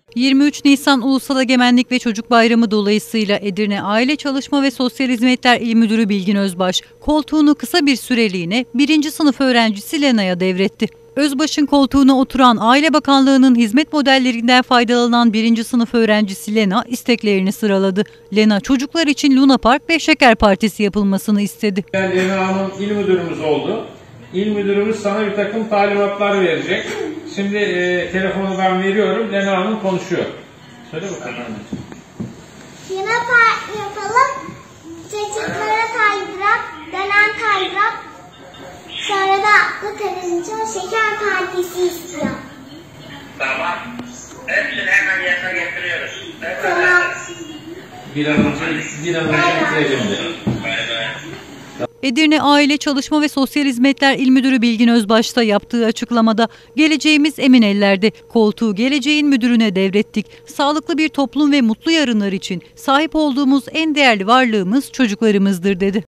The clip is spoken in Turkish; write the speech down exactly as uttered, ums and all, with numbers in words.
yirmi üç Nisan Ulusal Egemenlik ve Çocuk Bayramı dolayısıyla Edirne Aile Çalışma ve Sosyal Hizmetler İl Müdürü Bilgin Özbaş, koltuğunu kısa bir süreliğine birinci sınıf öğrencisi Lena'ya devretti. Özbaş'ın koltuğuna oturan Aile Bakanlığı'nın hizmet modellerinden faydalanan birinci sınıf öğrencisi Lena isteklerini sıraladı. Lena çocuklar için Luna Park ve Şeker Partisi yapılmasını istedi. Lena Hanım il müdürümüz oldu. İl müdürümüz sana bir takım talimatlar verecek. Şimdi e, telefonu ben veriyorum. Lena Hanım konuşuyor. Söyle bakalım. Luna Park yapalım. Çocuklara kaydırak, dönen kaydırak. Sonra da atlı karınca Şeker Partisi istiyor. Tamam. Hepsini hemen yerine getiriyoruz. Tamam. Bir an önce, bir an önce bitirelim. Edirne Aile Çalışma ve Sosyal Hizmetler İl Müdürü Bilgin Özbaş da yaptığı açıklamada geleceğimiz emin ellerde, koltuğu geleceğin müdürüne devrettik. Sağlıklı bir toplum ve mutlu yarınlar için sahip olduğumuz en değerli varlığımız çocuklarımızdır dedi.